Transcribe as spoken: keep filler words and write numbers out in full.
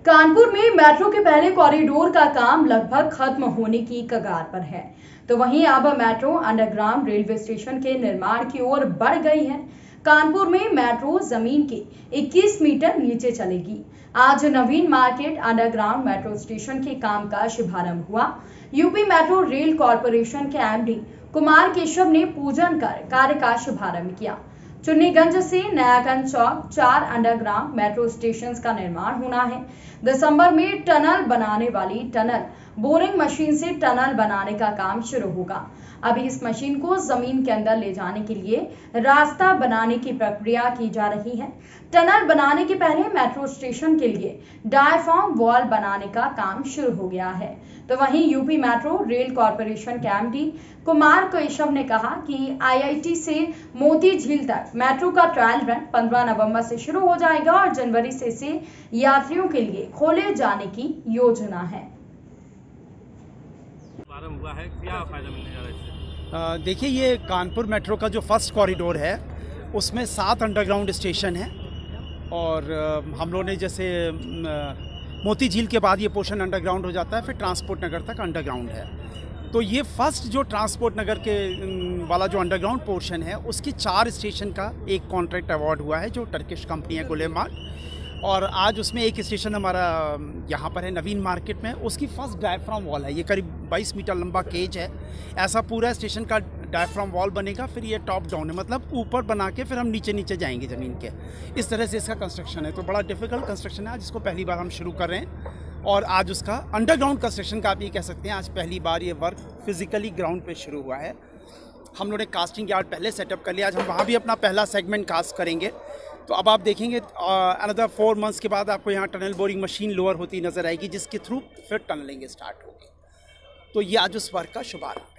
कानपुर में मेट्रो के पहले कॉरिडोर का काम लगभग खत्म होने की कगार पर है, तो वहीं अब मेट्रो अंडरग्राउंड रेलवे स्टेशन के निर्माण की ओर बढ़ गई है। कानपुर में मेट्रो जमीन के इक्कीस मीटर नीचे चलेगी। आज Naveen market underground metro station के काम का शुभारंभ हुआ। यूपी मेट्रो रेल कॉरपोरेशन के एमडी कुमार केशव ने पूजन कर कार्य का शुभारंभ किया। चुन्नीगंज से नयागंज चौक चार अंडरग्राउंड मेट्रो स्टेशन का निर्माण होना है। दिसंबर में टनल बनाने वाली टनल बोरिंग मशीन से टनल बनाने का काम शुरू होगा। अभी इस मशीन को जमीन के अंदर ले जाने के लिए रास्ता बनाने की प्रक्रिया की जा रही है। टनल बनाने के पहले मेट्रो स्टेशन के लिए डायफ्राम वॉल बनाने का काम शुरू हो गया है। तो वहीं यूपी मेट्रो रेल कॉरपोरेशन के एमडी कुमार केशव ने कहा कि आईआईटी से मोती झील तक मेट्रो का ट्रायल रन पंद्रह नवंबर से शुरू हो जाएगा और जनवरी से इसे यात्रियों के लिए खोले जाने की योजना है। हुआ है, क्या फायदा मिलने जा रहा है इससे? देखिए, ये कानपुर मेट्रो का जो फर्स्ट कॉरिडोर है उसमें सात अंडरग्राउंड स्टेशन है और हम लोगों ने जैसे मोती झील के बाद ये पोर्शन अंडरग्राउंड हो जाता है, फिर ट्रांसपोर्ट नगर तक अंडरग्राउंड है। तो ये फर्स्ट जो ट्रांसपोर्ट नगर के वाला जो अंडरग्राउंड पोर्शन है उसकी चार स्टेशन का एक कॉन्ट्रैक्ट अवार्ड हुआ है जो टर्किश कंपनी है गुलेमार्क, और आज उसमें एक स्टेशन हमारा यहाँ पर है नवीन मार्केट में, उसकी फर्स्ट डायफ्राम वॉल है। ये करीब बाईस मीटर लंबा केज है। ऐसा पूरा स्टेशन का डायफ्राम वॉल बनेगा, फिर ये टॉप डाउन है, मतलब ऊपर बना के फिर हम नीचे नीचे जाएंगे ज़मीन के। इस तरह से इसका कंस्ट्रक्शन है। तो बड़ा डिफिकल्ट कंस्ट्रक्शन है आज, इसको पहली बार हम शुरू कर रहे हैं और आज उसका अंडरग्राउंड कंस्ट्रक्शन का आप ये कह सकते हैं आज पहली बार ये वर्क फिजिकली ग्राउंड पे शुरू हुआ है। हम लोगों ने कास्टिंग यार्ड पहले सेटअप कर लिया, आज हम वहाँ भी अपना पहला सेगमेंट कास्ट करेंगे। तो अब आप देखेंगे अनदर फोर मंथ्स के बाद आपको यहाँ टनल बोरिंग मशीन लोअर होती नजर आएगी, जिसके थ्रू फिर टनलिंग स्टार्ट होगी। तो ये आज उस वर्क का शुभारंभ।